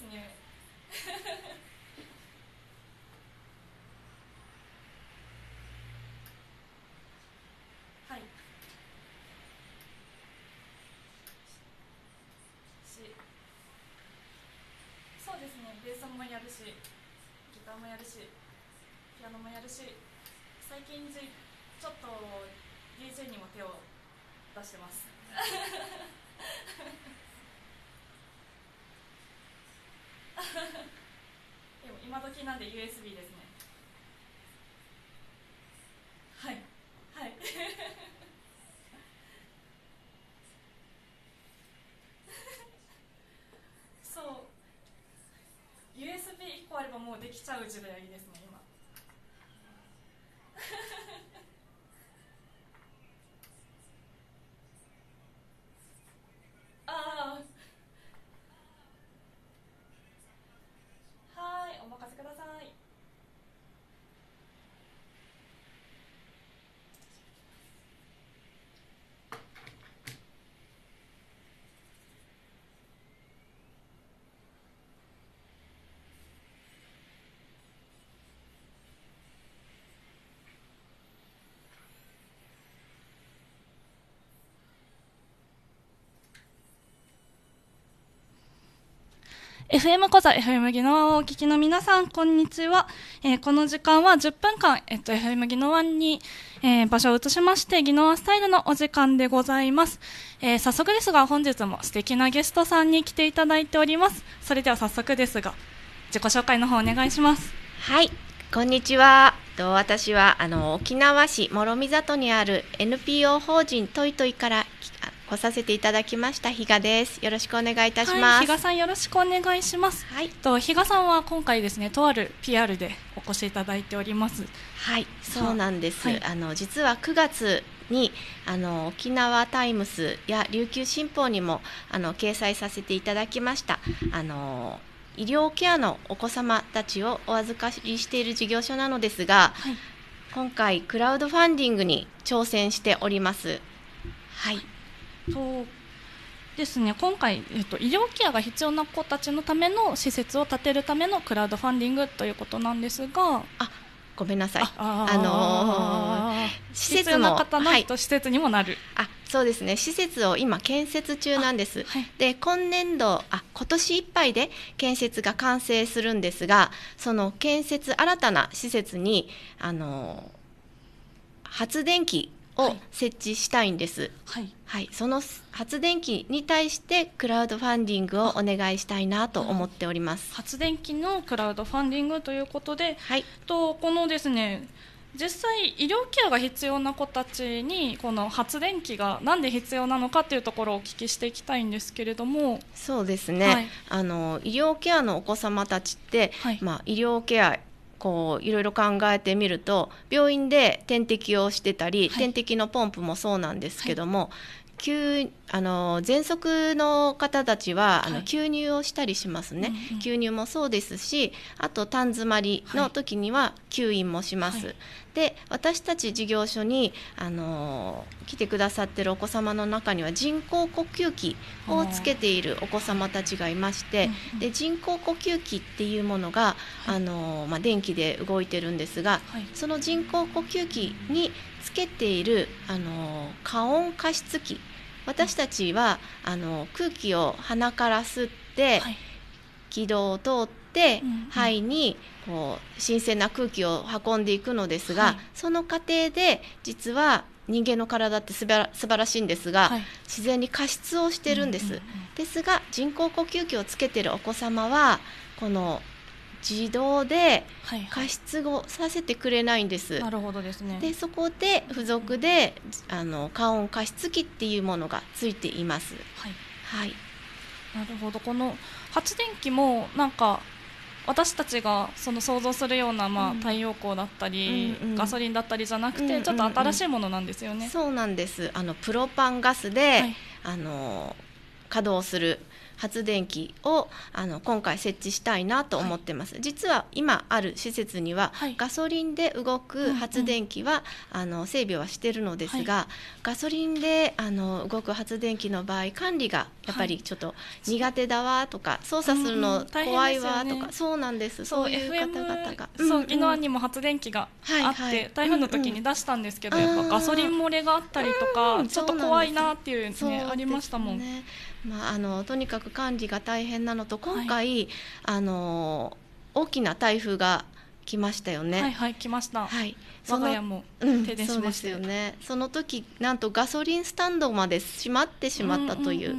ねはいそうですね、ベースもやるしギターもやるしピアノもやるし、最近ちょっと DJ にも手を出してますでも今時なんで USB ですね。はいはいそう、 USB1 個あればもうできちゃう時代ですね今ああ、はい、お任せください。 FM 講座 FM 技能ワンをお聞きの皆さん、こんにちは。この時間は10分間、FM 技能ワンに、場所を移しまして、技能ワンスタイルのお時間でございます。早速ですが、本日も素敵なゲストさんに来ていただいております。それでは早速ですが、自己紹介の方お願いします。 はい、こんにちは。私は沖縄市諸見里にある NPO 法人トイトイから来させていただきました比嘉です。よろしくお願いいたします。 はい、比嘉さんよろしくお願いします。はい、比嘉さんは今回ですね、とある PR でお越しいただいております。 はい、そうなんです。はい、実は9月に沖縄タイムスや琉球新報にも掲載させていただきました医療ケアのお子様たちをお預かりしている事業所なのですが、はい、今回クラウドファンディングに挑戦しております。はい、 そうですね、今回、医療ケアが必要な子たちのための施設を建てるためのクラウドファンディングということなんですが、 ごめんなさい、 施設の方の施設にもなる、 そうですね、施設を今建設中なんです。はい、で今年いっぱいで建設が完成するんですが、その新たな施設に発電機を設置したいんです。はいはい、その発電機に対してクラウドファンディングをお願いしたいなと思っております。 発電機のクラウドファンディングということで、はい、このですね、実際医療ケアが必要な子たちにこの発電機がなんで必要なのかというところをお聞きしていきたいんですけれども。 そうですね、はい、医療ケアのお子様たちって、はい、医療ケアいろいろ考えてみると、病院で点滴をしてたり、はい、点滴のポンプもそうなんですけども、はい、喘息の方たちは吸入をしたりしますね。吸入もそうですし、あと痰詰まりの時には吸引もします。はい、で私たち事業所に来てくださってるお子様の中には人工呼吸器をつけているお子様たちがいまして、で人工呼吸器っていうものが、電気で動いてるんですが、はい、その人工呼吸器につけている加温加湿器、私たちは空気を鼻から吸って、はい、気道を通って肺に新鮮な空気を運んでいくのですが、はい、その過程で実は人間の体って素晴らしいんですが、はい、自然に加湿をしてるんです。ですが人工呼吸器をつけているお子様はこの自動で加湿をさせてくれないんです。 なるほどですね。 でそこで付属で加温加湿器っていうものがついています。はい、はい、 なるほど。この発電機もなんか私たちが想像するような、太陽光だったり、ガソリンだったりじゃなくて、ちょっと新しいものなんですよね。 そうなんです。プロパンガスで、はい、 稼働する発電機を今回設置したいなと思ってます、実は今ある施設には、ガソリンで動く発電機は、整備はしてるのですが、ガソリンで動く発電機の場合管理がやっぱりちょっと苦手だわとか、操作するの怖いわとか、そうなんです。そういう方々が宜野湾にも発電機があって、台風の時に出したんですけど、やっぱガソリン漏れがあったりとか、ちょっと怖いなっていうね、ありましたもん。 とにかく管理が大変なのと、今回、大きな台風が来ましたよね。 来ました。我が家も停電しましたよね。 その時なんとガソリンスタンドまで閉まってしまったという、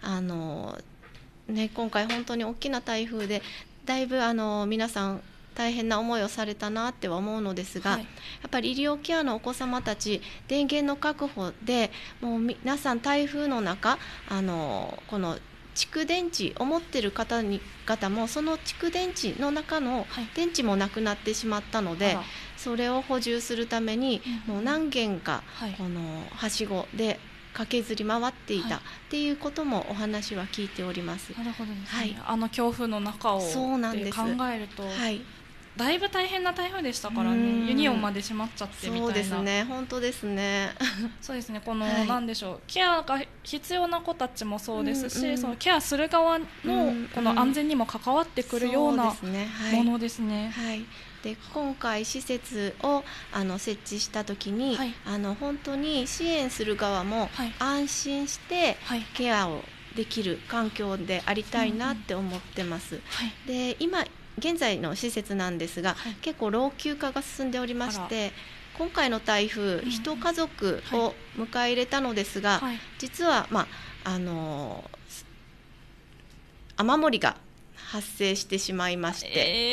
今回本当に大きな台風でだいぶ皆さん大変な思いをされたなっては思うのですが、やっぱり医療ケアのお子様たち、電源の確保でもう皆さん台風の中この蓄電池を持っている方もその蓄電池の中の電池もなくなってしまったので、それを補充するためにもう何軒かこのはしごで駆けずり回っていたっていうこともお話は聞いております。 なるほどですね。強風の中を考えると、だいぶ大変な台風でしたからね。ユニオンまで閉まっちゃってみたいな。 そうですね、本当ですね。 そうですね。この、なんでしょう、ケアが必要な子たちもそうですし、そのケアする側のこの安全にも関わってくるようなものですね。 で今回施設を設置した時に、本当に支援する側も安心してケアをできる環境でありたいなって思ってます。で今現在の施設なんですが、結構老朽化が進んでおりまして、今回の台風、一家族を迎え入れたのですが、実は雨漏りが発生してしまいまして、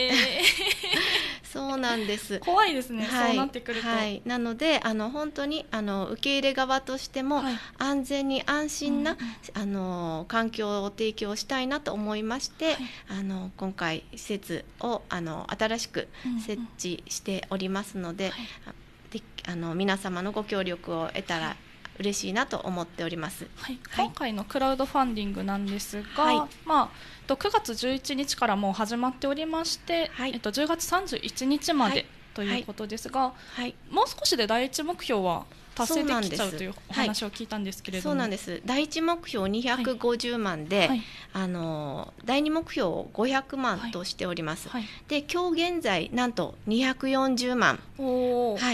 そうなんです。 怖いですね、そうなってくると。 なので本当に受け入れ側としても、安全に安心な、環境を提供したいなと思いまして、今回施設を新しく設置しておりますので、皆様のご協力を得たら嬉しいなと思っております。 今回のクラウドファンディングなんですが、9月11日からもう始まっておりまして、10月31日までということですが、もう少しで第一目標は達成できちゃうというお話を聞いたんですけれども。 そうなんです。第一目標250万で、第二目標を500万としております。で今日現在なんと240万、もう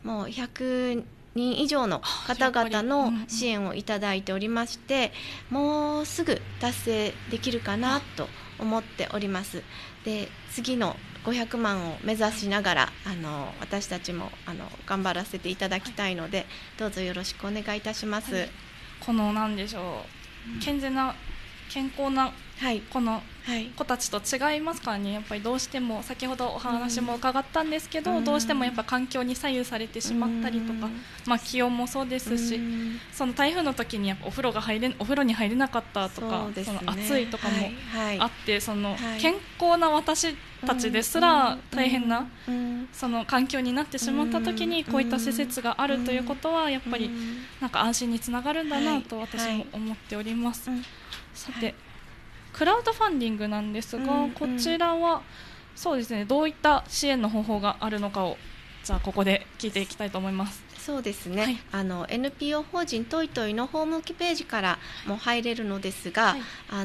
100人以上の方々の支援をいただいておりまして、もうすぐ達成できるかなと思っております。で次の500万を目指しながら私たちも頑張らせていただきたいので、どうぞよろしくお願いいたします。 このなんでしょう、健全な健康なこの子たちと違いますからね。やっぱりどうしても先ほどお話も伺ったんですけど、どうしてもやっぱ環境に左右されてしまったりとか、気温もそうですし、その台風の時にやっぱお風呂に入れなかったとか、その暑いとかもあって、その健康な私たちですら大変なその環境になってしまった時に、こういった施設があるということはやっぱりなんか安心につながるんだなと私も思っております。さてクラウドファンディングなんですが、こちらはそうですね、どういった支援の方法があるのかをじゃあここで聞いていきたいと思います。 そうですね、NPO 法人トイトイのホームページからも入れるのですが、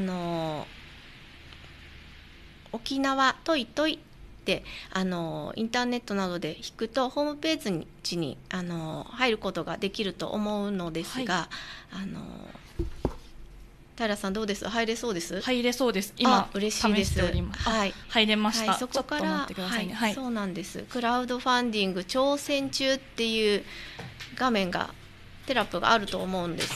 沖縄トイトイってインターネットなどで引くとホームページに入ることができると思うのですが、平さんどうです？入れそうです？ 入れそうです。今嬉しいです。 入れました。 そこからちょっと待ってくださいね。 そうなんです。クラウドファンディング挑戦中っていう画面がテラップがあると思うんです。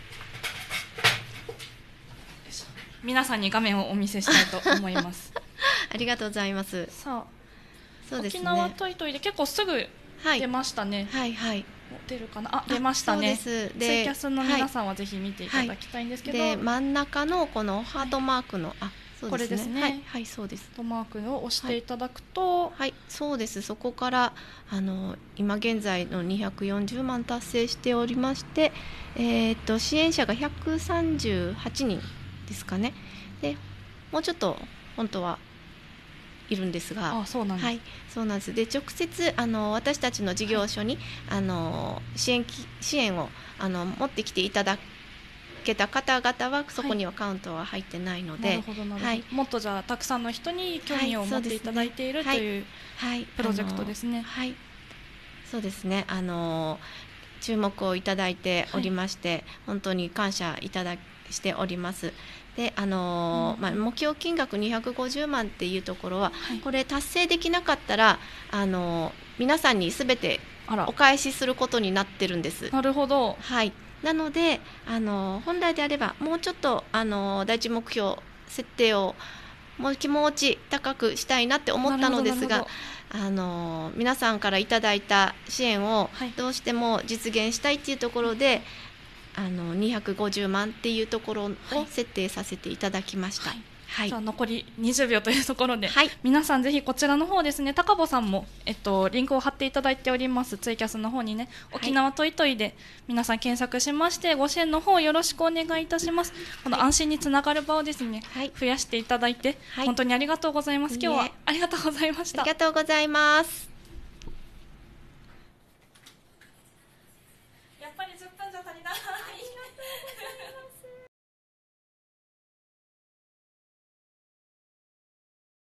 皆さんに画面をお見せしたいと思います。 ありがとうございます。 そうですね。沖縄トイトイで結構すぐ出ましたね。出るかな、出ましたね。ツイキャスの皆さんはぜひ見ていただきたいんですけど、 で真ん中のこのハートマークのこれですね。 はい、はい、そうです。 マークを押していただくと、 はい、そうです。そこから今現在の240万達成しておりまして、支援者が138人ですかね。で、もうちょっと本当はいるんですが、 そうなんです。 はい、そうなんです。で、直接私たちの事業所に、支援を持ってきていただけた方々はそこにはカウントは入ってないので、 なるほどなるほど、はい、もっとじゃあたくさんの人に興味を持っていただいている、というプロジェクトですね。 はい、そうですね。注目をいただいておりまして、本当に感謝しております。で目標金額250万っていうところは、これ達成できなかったら皆さんに全てお返しすることになってるんです。 なるほど。 はい、なので本来であればもうちょっと第一目標設定をもう気持ち高くしたいなって思ったのですが、皆さんからいただいた支援をどうしても実現したいっていうところで、250万っていうところを設定させていただきました。はい、 じゃあ残り20秒というところで、皆さんぜひこちらの方ですね、高保さんも、リンクを貼っていただいておりますツイキャスの方にね、沖縄トイトイで皆さん検索しましてご支援の方よろしくお願いいたします。この安心につながる場をですね、増やしていただいて、本当にありがとうございます。今日はありがとうございました。 ありがとうございます。